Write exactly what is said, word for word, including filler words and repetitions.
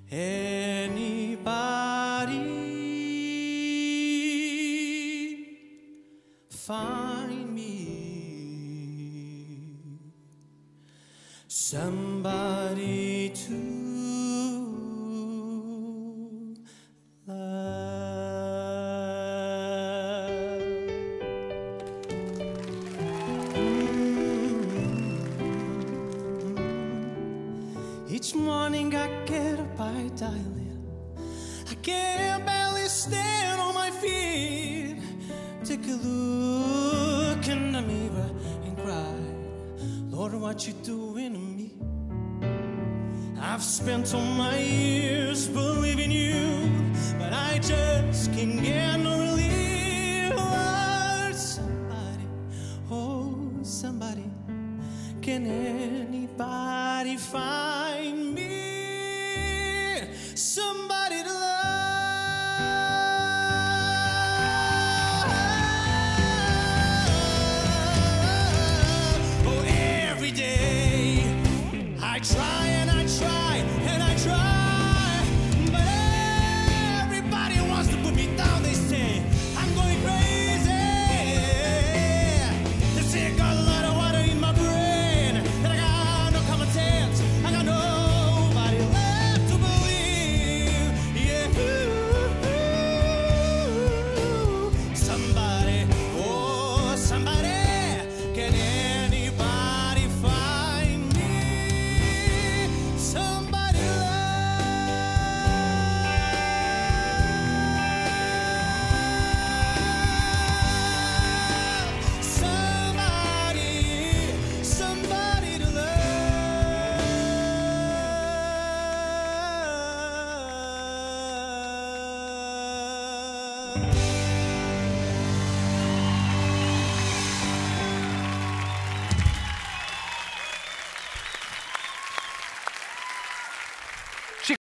Anybody find me somebody to love? Mm-hmm. Each morning I get up, I dial in. I can barely stand on my feet. Take a look in the mirror and cry, Lord, what you doing to me? I've spent all my years believing you, but I just can't get no relief. Oh, somebody, oh, somebody, can anybody find me? Somebody